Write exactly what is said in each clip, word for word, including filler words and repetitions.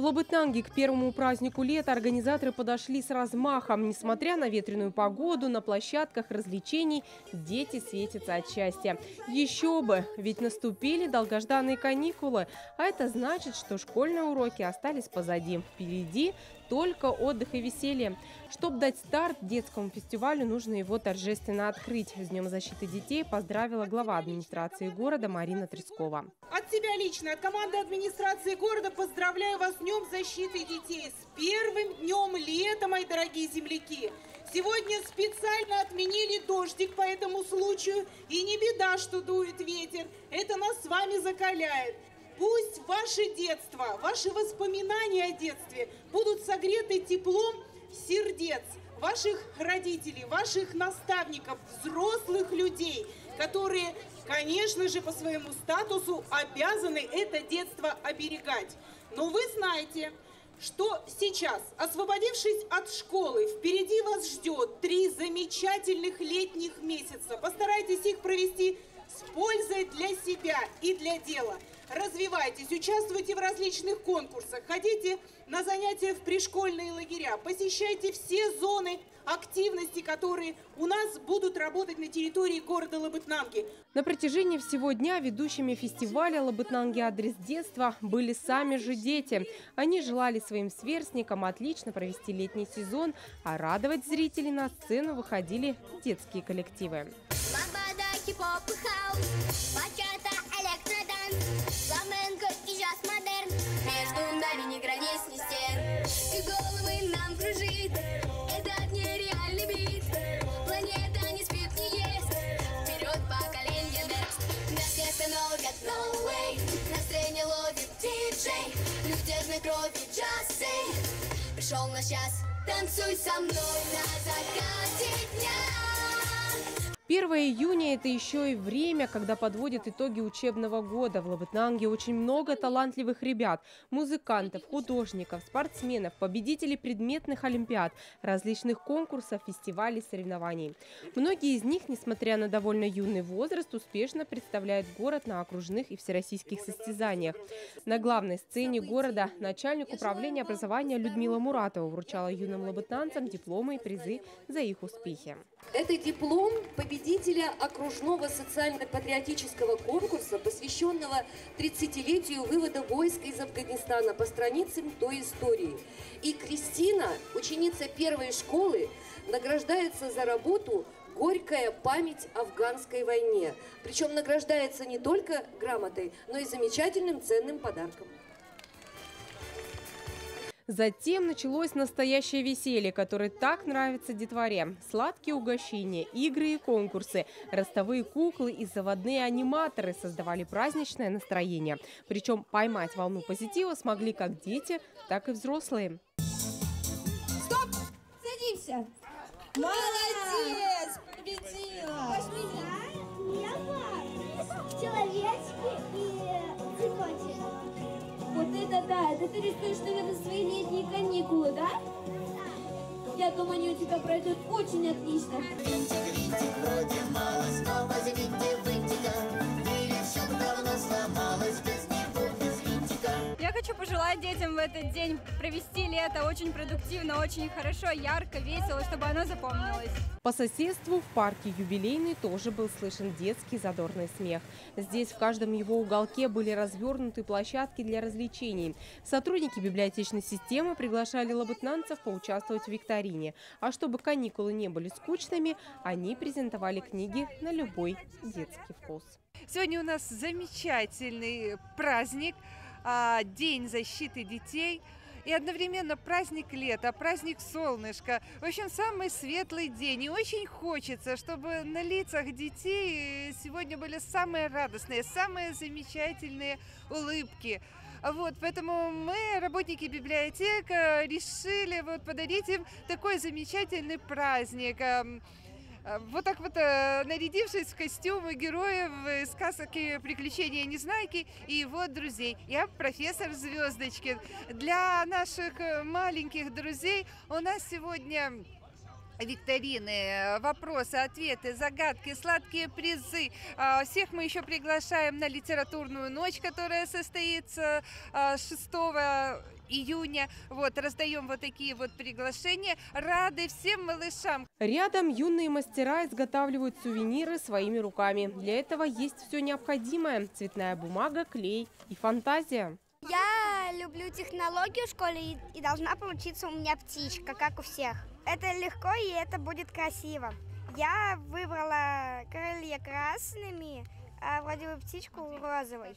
Лабытнанги к первому празднику лета организаторы подошли с размахом. Несмотря на ветреную погоду, на площадках развлечений дети светятся от счастья. Еще бы, ведь наступили долгожданные каникулы. А это значит, что школьные уроки остались позади. Впереди только отдых и веселье. Чтобы дать старт детскому фестивалю, нужно его торжественно открыть. С Днем защиты детей поздравила глава администрации города Марина Трескова. От себя лично, от команды администрации города поздравляю вас с Днем защиты детей. С первым днем лета, мои дорогие земляки. Сегодня специально отменили дождик по этому случаю. И не беда, что дует ветер. Это нас с вами закаляет. Пусть ваше детство, ваши воспоминания о детстве будут согреты теплом сердец ваших родителей, ваших наставников, взрослых людей, которые, конечно же, по своему статусу обязаны это детство оберегать. Но вы знаете, что сейчас, освободившись от школы, впереди вас ждет три замечательных летних месяца. Постарайтесь их провести с пользой для себя и для дела. Развивайтесь, участвуйте в различных конкурсах, ходите на занятия в пришкольные лагеря, посещайте все зоны активности, которые у нас будут работать на территории города Лабытнанги. На протяжении всего дня ведущими фестиваля «Лабытнанги. Адрес детства» были сами же дети. Они желали своим сверстникам отлично провести летний сезон, а радовать зрителей на сцену выходили детские коллективы. Хип-хоп и хаус, бачата, электроданс, фламенко и джаз-модерн. Между нами ни границ, ни стен, и головы нам кружит этот нереальный бит. Планета не спит, не ест, вперед поколение Next. Нас не остановят, no way, на сцене ловит диджей, любезной крови джаз-сей. Пришел наш час, танцуй со мной на закате дня. первое июня – это еще и время, когда подводят итоги учебного года. В Лабытнанге очень много талантливых ребят, музыкантов, художников, спортсменов, победителей предметных олимпиад, различных конкурсов, фестивалей, соревнований. Многие из них, несмотря на довольно юный возраст, успешно представляют город на окружных и всероссийских состязаниях. На главной сцене города начальник управления образования Людмила Муратова вручала юным лабытнанцам дипломы и призы за их успехи. Это диплом победителя окружного социально-патриотического конкурса, посвященного тридцатилетию вывода войск из Афганистана по страницам той истории. И Кристина, ученица первой школы, награждается за работу «Горькая память афганской войне». Причем награждается не только грамотой, но и замечательным ценным подарком. Затем началось настоящее веселье, которое так нравится детворе. Сладкие угощения, игры и конкурсы, ростовые куклы и заводные аниматоры создавали праздничное настроение. Причем поймать волну позитива смогли как дети, так и взрослые. Стоп! Садимся! Молодец! Победила! Человечки и цветочки. Вот это да! Это ты рисуешь, наверное, свои летние каникулы, да? Я думаю, они у тебя пройдут очень отлично. Винтик, винтик, вроде мало, снова за винтик, винтика. Или все давно сломалось, без него, без винтика. Я хочу пожелать детям в этот день провести лето очень продуктивно, очень хорошо, ярко, весело, чтобы оно запомнилось. По соседству в парке «Юбилейный» тоже был слышен детский задорный смех. Здесь в каждом его уголке были развернуты площадки для развлечений. Сотрудники библиотечной системы приглашали лабытнанцев поучаствовать в викторине. А чтобы каникулы не были скучными, они презентовали книги на любой детский вкус. Сегодня у нас замечательный праздник, День защиты детей. И одновременно праздник лета, праздник солнышка. В общем, самый светлый день. И очень хочется, чтобы на лицах детей сегодня были самые радостные, самые замечательные улыбки. Вот, поэтому мы, работники библиотек, решили вот подарить им такой замечательный праздник. Вот так вот, нарядившись в костюмы героев из сказок и приключения Незнайки и его друзей. Я профессор Звездочкин. Для наших маленьких друзей у нас сегодня викторины, вопросы, ответы, загадки, сладкие призы. Всех мы еще приглашаем на литературную ночь, которая состоится шестого июня. Вот, раздаем вот такие вот приглашения. Рады всем малышам. Рядом юные мастера изготавливают сувениры своими руками. Для этого есть все необходимое: цветная бумага, клей и фантазия. Я люблю технологию в школе и, и должна получиться у меня птичка, как у всех. Это легко и это будет красиво. Я выбрала крылья красными, а вроде бы птичку розовой.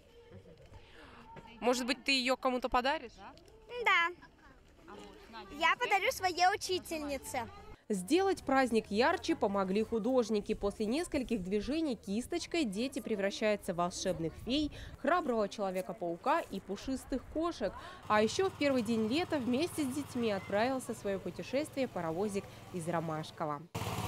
Может быть, ты ее кому-то подаришь? Да. Я подарю своей учительнице. Сделать праздник ярче помогли художники. После нескольких движений кисточкой дети превращаются в волшебных фей, храброго человека-паука и пушистых кошек. А еще в первый день лета вместе с детьми отправился в свое путешествие паровозик из Ромашкова.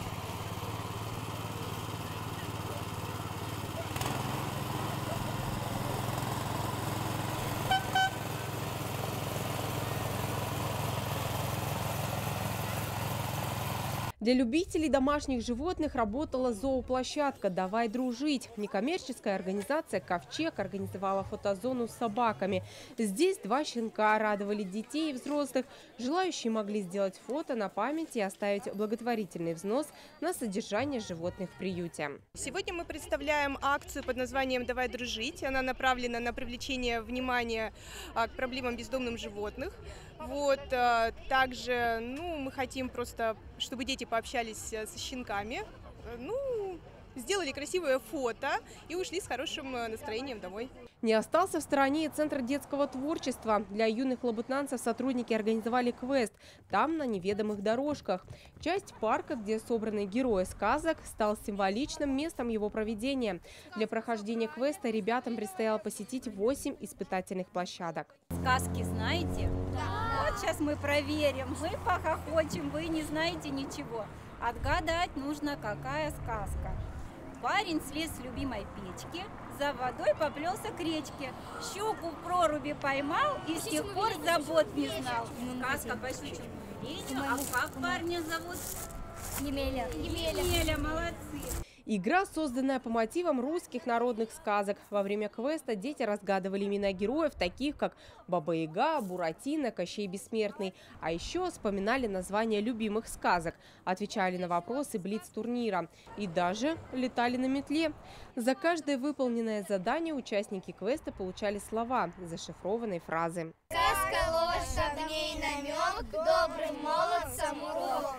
Для любителей домашних животных работала зооплощадка «Давай дружить». Некоммерческая организация «Ковчег» организовала фотозону с собаками. Здесь два щенка радовали детей и взрослых. Желающие могли сделать фото на память и оставить благотворительный взнос на содержание животных в приюте. Сегодня мы представляем акцию под названием «Давай дружить». Она направлена на привлечение внимания к проблемам бездомных животных. Вот, также, ну, мы хотим просто, чтобы дети пообщались со щенками, ну, сделали красивое фото и ушли с хорошим настроением домой. Не остался в стороне и Центр детского творчества. Для юных лабытнанцев сотрудники организовали квест «Там на неведомых дорожках». Часть парка, где собраны герои сказок, стал символичным местом его проведения. Для прохождения квеста ребятам предстояло посетить восемь испытательных площадок. Сказки знаете? Да. Вот сейчас мы проверим, мы похохочем, вы не знаете ничего. Отгадать нужно, какая сказка. Парень слез с любимой печки, за водой поплелся к речке, щуку в проруби поймал и с тех пор забот не знал. Сказка по щучьему велению. А как парня зовут? Емеля. Емеля. Емеля, молодцы. Игра, созданная по мотивам русских народных сказок. Во время квеста дети разгадывали имена героев, таких как Баба-Яга, Буратино, Кощей Бессмертный. А еще вспоминали названия любимых сказок, отвечали на вопросы блиц-турнира и даже летали на метле. За каждое выполненное задание участники квеста получали слова зашифрованной фразы. Сказка ложь, а в ней намек, добрым молодцам урок.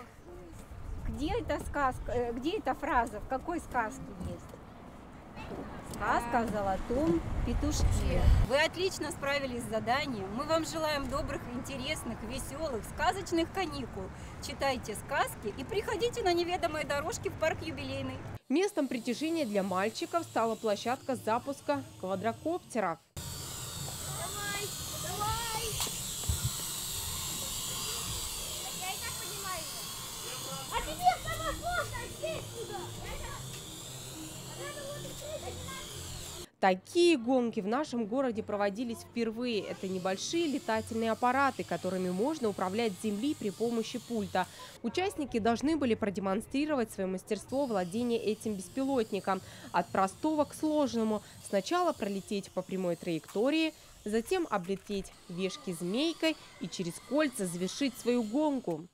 Где эта сказка, где эта фраза, в какой сказке есть? Сказка о золотом петушке. Вы отлично справились с заданием. Мы вам желаем добрых, интересных, веселых, сказочных каникул. Читайте сказки и приходите на неведомые дорожки в парк юбилейный. Местом притяжения для мальчиков стала площадка запуска квадрокоптеров. Давай, давай! Я и так поднимаю. А тебе самое сложное сесть сюда! Такие гонки в нашем городе проводились впервые. Это небольшие летательные аппараты, которыми можно управлять с земли при помощи пульта. Участники должны были продемонстрировать свое мастерство владения этим беспилотником. От простого к сложному. Сначала пролететь по прямой траектории, затем облететь вешки змейкой и через кольца завершить свою гонку.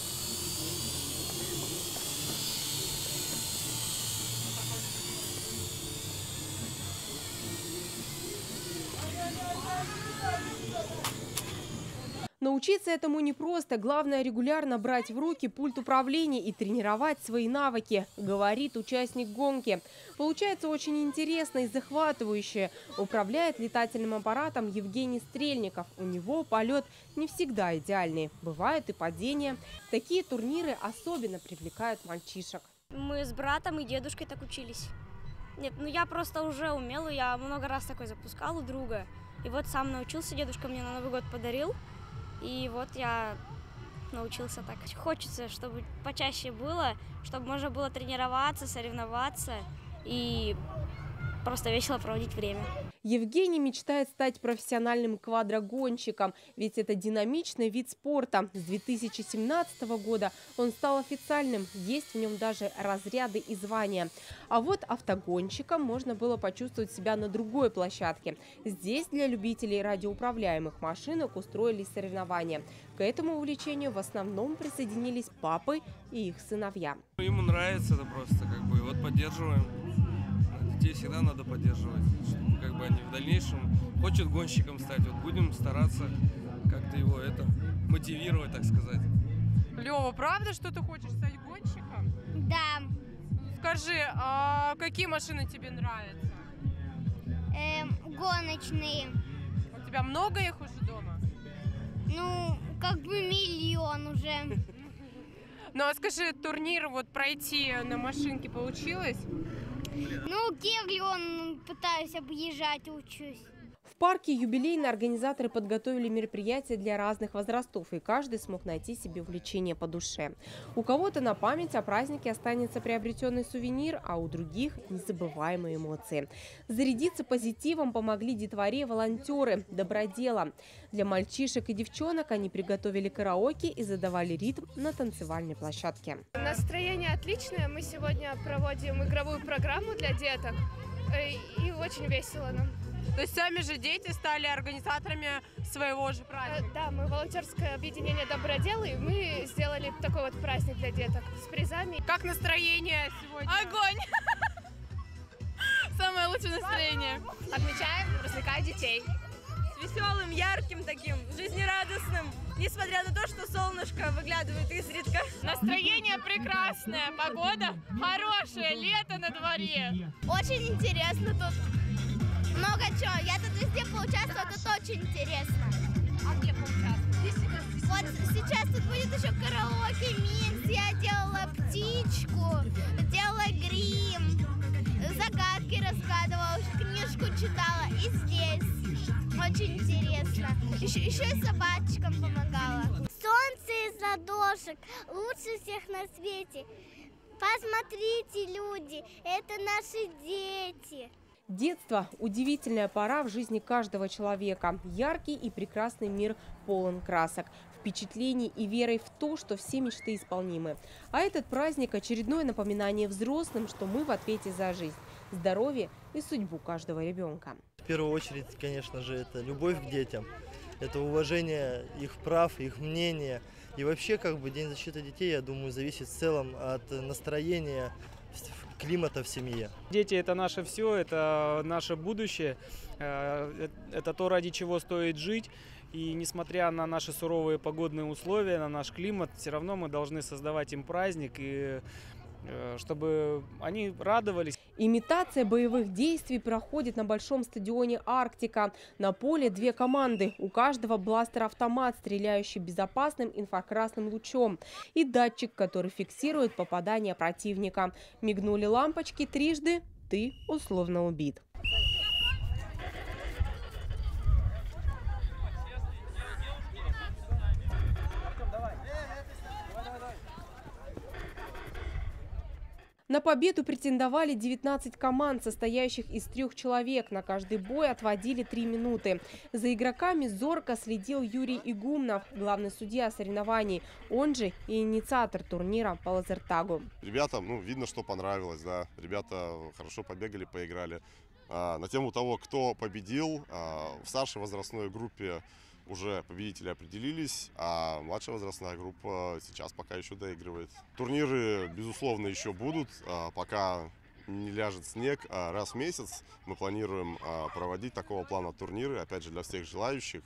Научиться этому непросто. Главное регулярно брать в руки пульт управления и тренировать свои навыки, говорит участник гонки. Получается очень интересно и захватывающе. Управляет летательным аппаратом Евгений Стрельников. У него полет не всегда идеальный. Бывают и падения. Такие турниры особенно привлекают мальчишек. Мы с братом и дедушкой так учились. Нет, ну я просто уже умела. Я много раз такой запускал у друга. И вот сам научился. Дедушка мне на Новый год подарил. И вот я научился так. Хочется, чтобы почаще было, чтобы можно было тренироваться, соревноваться и просто весело проводить время. Евгений мечтает стать профессиональным квадрогонщиком, ведь это динамичный вид спорта. С две тысячи семнадцатого года он стал официальным, есть в нем даже разряды и звания. А вот автогонщиком можно было почувствовать себя на другой площадке. Здесь для любителей радиоуправляемых машинок устроились соревнования. К этому увлечению в основном присоединились папы и их сыновья. Ему нравится это просто, как бы, вот поддерживаем. Детей всегда надо поддерживать, чтобы, как бы, они в дальнейшем хочет гонщиком стать. Вот будем стараться как-то его это мотивировать, так сказать. Лёва, правда, что ты хочешь стать гонщиком? Да. Скажи, а какие машины тебе нравятся? Эм, гоночные. У тебя много их уже дома? Ну, как бы миллион уже. Ну, а скажи, турнир вот пройти на машинке получилось? Ну, Кирлион пытаюсь объезжать, учусь. В парке юбилейные организаторы подготовили мероприятия для разных возрастов, и каждый смог найти себе увлечение по душе. У кого-то на память о празднике останется приобретенный сувенир, а у других – незабываемые эмоции. Зарядиться позитивом помогли детворе волонтеры «Добродела». Для мальчишек и девчонок они приготовили караоке и задавали ритм на танцевальной площадке. Настроение отличное. Мы сегодня проводим игровую программу для деток, и очень весело нам. То есть сами же дети стали организаторами своего же праздника? Да, мы волонтерское объединение «Доброделы», и мы сделали такой вот праздник для деток с призами. Как настроение сегодня? Огонь! Самое лучшее настроение. Отмечаем, развлекая детей. С веселым, ярким таким, жизнерадостным, несмотря на то, что солнышко выглядывает изредка. Настроение прекрасное, погода хорошая, лето на дворе. Очень интересно тут. Много чего. Я тут везде поучаствовала, тут очень интересно. А где поучаствовать? Вот сейчас тут будет еще караоке, микс. Я делала птичку, делала грим, загадки разгадывала, книжку читала. И здесь очень интересно. Еще, еще и собачкам помогала. Солнце из ладошек, лучше всех на свете. Посмотрите, люди, это наши дети. Детство – удивительная пора в жизни каждого человека. Яркий и прекрасный мир полон красок, впечатлений и верой в то, что все мечты исполнимы. А этот праздник – очередное напоминание взрослым, что мы в ответе за жизнь, здоровье и судьбу каждого ребенка. В первую очередь, конечно же, это любовь к детям, это уважение их прав, их мнения. И вообще, как бы, День защиты детей, я думаю, зависит в целом от настроения, климата в семье. Дети – это наше все, это наше будущее, это то, ради чего стоит жить. И несмотря на наши суровые погодные условия, на наш климат, все равно мы должны создавать им праздник, и чтобы они радовались. Имитация боевых действий проходит на большом стадионе «Арктика». На поле две команды. У каждого бластер-автомат, стреляющий безопасным инфракрасным лучом. И датчик, который фиксирует попадание противника. Мигнули лампочки трижды – ты условно убит. На победу претендовали девятнадцать команд, состоящих из трех человек. На каждый бой отводили три минуты. За игроками зорко следил Юрий Игумнов, главный судья соревнований, он же и инициатор турнира по лазертагу. Ребятам, ну, видно, что понравилось, да. Ребята хорошо побегали, поиграли. А, на тему того, кто победил, а, в старшей возрастной группе уже победители определились, а младшая возрастная группа сейчас пока еще доигрывает. Турниры, безусловно, еще будут, пока не ляжет снег. Раз в месяц мы планируем проводить такого плана турниры, опять же, для всех желающих.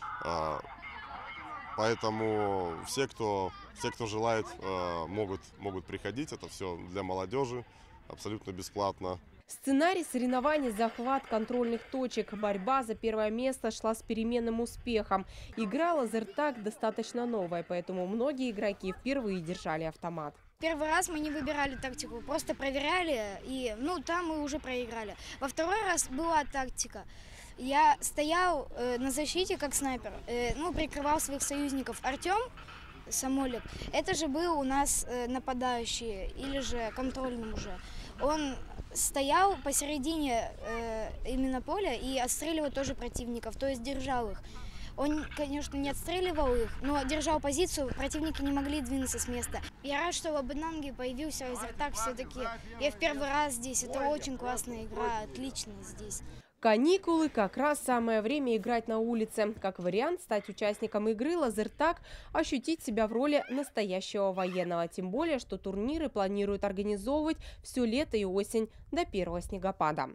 Поэтому все, кто, все, кто желает, могут, могут приходить. Это все для молодежи, абсолютно бесплатно. Сценарий соревнований, захват контрольных точек, борьба за первое место шла с переменным успехом. Игра лазертаг достаточно новая, поэтому многие игроки впервые держали автомат. Первый раз мы не выбирали тактику, просто проверяли, и ну там мы уже проиграли. Во второй раз была тактика. Я стоял э, на защите как снайпер, э, ну прикрывал своих союзников. Артем Самолик, это же был у нас э, нападающий или же контрольным уже. Он стоял посередине э, именно поля и отстреливал тоже противников, то есть держал их. Он, конечно, не отстреливал их, но держал позицию, противники не могли двинуться с места. Я рад, что в Лабытнанге появился лазертаг все-таки. Я в первый раз здесь, это очень классная игра, отлично здесь. Каникулы – как раз самое время играть на улице. Как вариант, стать участником игры «Лазертаг» – ощутить себя в роли настоящего военного. Тем более, что турниры планируют организовывать все лето и осень до первого снегопада.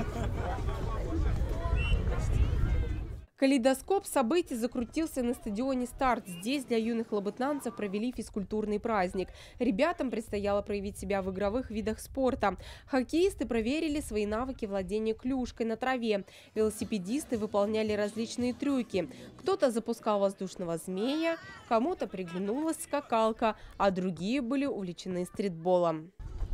Калейдоскоп событий закрутился на стадионе «Старт». Здесь для юных лабытнанцев провели физкультурный праздник. Ребятам предстояло проявить себя в игровых видах спорта. Хоккеисты проверили свои навыки владения клюшкой на траве. Велосипедисты выполняли различные трюки. Кто-то запускал воздушного змея, кому-то приглянулась скакалка, а другие были увлечены стритболом.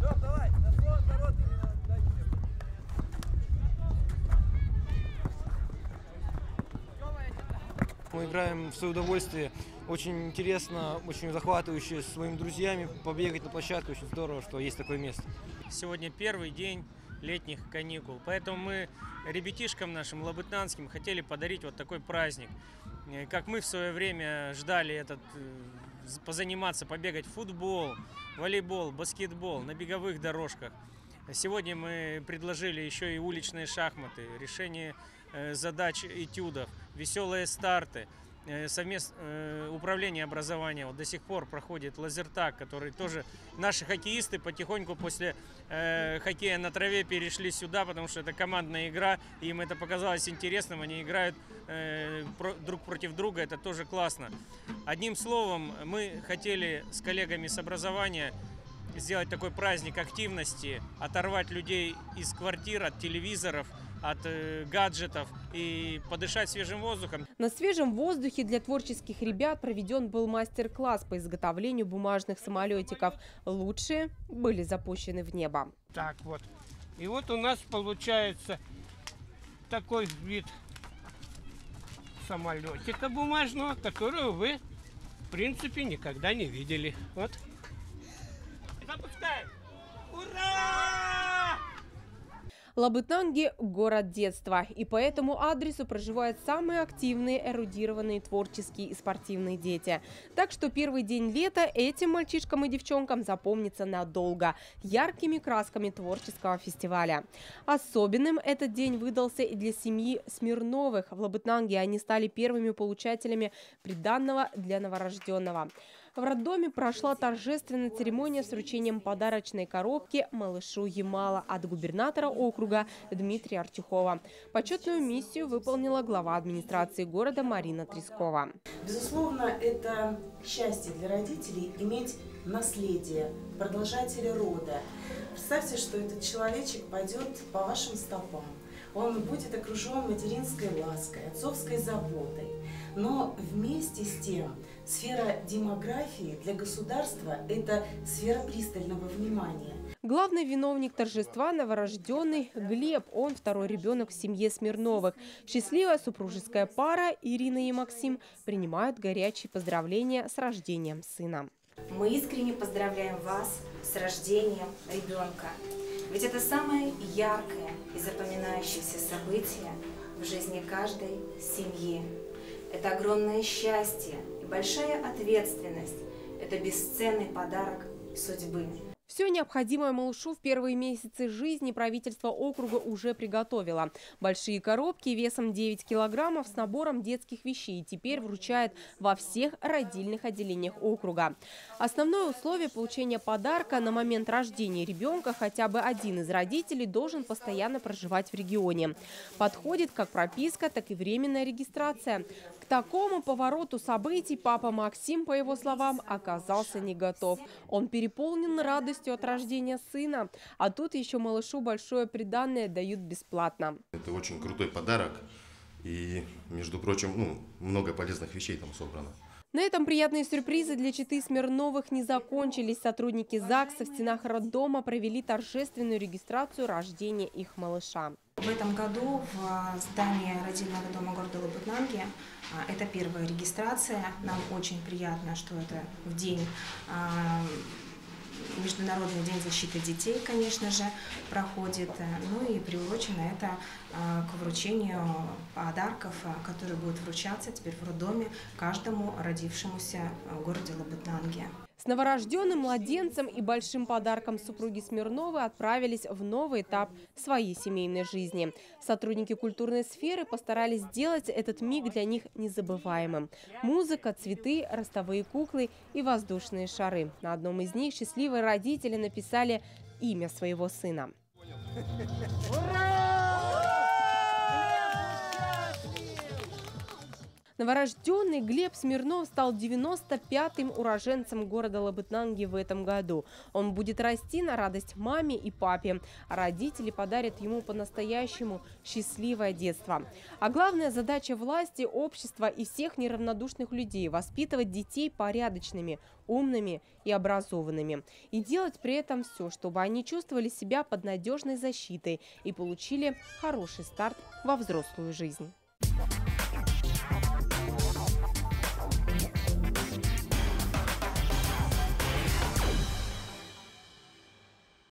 Мы играем в свое удовольствие. Очень интересно, очень захватывающе, с своими друзьями побегать на площадке. Очень здорово, что есть такое место. Сегодня первый день летних каникул, поэтому мы ребятишкам нашим лабытнанским хотели подарить вот такой праздник. Как мы в свое время ждали этот, позаниматься, побегать в футбол, волейбол, баскетбол на беговых дорожках. Сегодня мы предложили еще и уличные шахматы, решение задач этюдов, веселые старты, совместное управление образования. Вот до сих пор проходит лазертаг, который тоже наши хоккеисты потихоньку после э, хоккея на траве перешли сюда, потому что это командная игра, и им это показалось интересным, они играют э, про, друг против друга, это тоже классно. Одним словом, мы хотели с коллегами с образования сделать такой праздник активности, оторвать людей из квартир, от телевизоров, от э, гаджетов и подышать свежим воздухом. На свежем воздухе для творческих ребят проведен был мастер-класс по изготовлению бумажных самолетиков. Лучшие были запущены в небо. Так вот. И вот у нас получается такой вид самолетика бумажного, которого вы, в принципе, никогда не видели. Вот. Запускаем! Ура! Лабытнанги – город детства, и по этому адресу проживают самые активные, эрудированные, творческие и спортивные дети. Так что первый день лета этим мальчишкам и девчонкам запомнится надолго яркими красками творческого фестиваля. Особенным этот день выдался и для семьи Смирновых. В Лабытнанге они стали первыми получателями приданного для новорожденного. В роддоме прошла торжественная церемония с вручением подарочной коробки малышу Ямала от губернатора округа Дмитрия Артюхова. Почетную миссию выполнила глава администрации города Марина Трескова. Безусловно, это счастье для родителей иметь наследие, продолжателя рода. Представьте, что этот человечек пойдет по вашим стопам. Он будет окружен материнской лаской, отцовской заботой. Но вместе с тем сфера демографии для государства – это сфера пристального внимания. Главный виновник торжества – новорожденный Глеб. Он второй ребенок в семье Смирновых. Счастливая супружеская пара Ирина и Максим принимают горячие поздравления с рождением сына. Мы искренне поздравляем вас с рождением ребенка. Ведь это самое яркое и запоминающееся событие в жизни каждой семьи. Это огромное счастье и большая ответственность. Это бесценный подарок судьбы. Все необходимое малышу в первые месяцы жизни правительство округа уже приготовило. Большие коробки весом девять килограммов с набором детских вещей теперь вручают во всех родильных отделениях округа. Основное условие получения подарка: на момент рождения ребенка хотя бы один из родителей должен постоянно проживать в регионе. Подходит как прописка, так и временная регистрация. К такому повороту событий папа Максим, по его словам, оказался не готов. Он переполнен радостью от рождения сына, а тут еще малышу большое приданное дают бесплатно. Это очень крутой подарок, и, между прочим, ну, много полезных вещей там собрано. На этом приятные сюрпризы для четы Смирновых не закончились. Сотрудники ЗАГСа в стенах роддома провели торжественную регистрацию рождения их малыша. В этом году в здании родильного дома города Лабытнанги это первая регистрация. Нам очень приятно, что это в день Международный день защиты детей, конечно же, проходит. Ну и приурочено это к вручению подарков, которые будут вручаться теперь в роддоме каждому родившемуся в городе Лабытнанги. С новорожденным младенцем и большим подарком супруги Смирновы отправились в новый этап своей семейной жизни. Сотрудники культурной сферы постарались сделать этот миг для них незабываемым. Музыка, цветы, ростовые куклы и воздушные шары. На одном из них счастливые родители написали имя своего сына. Новорожденный Глеб Смирнов стал девяносто пятым уроженцем города Лабытнанги в этом году. Он будет расти на радость маме и папе, а родители подарят ему по-настоящему счастливое детство. А главная задача власти, общества и всех неравнодушных людей – воспитывать детей порядочными, умными и образованными. И делать при этом все, чтобы они чувствовали себя под надежной защитой и получили хороший старт во взрослую жизнь.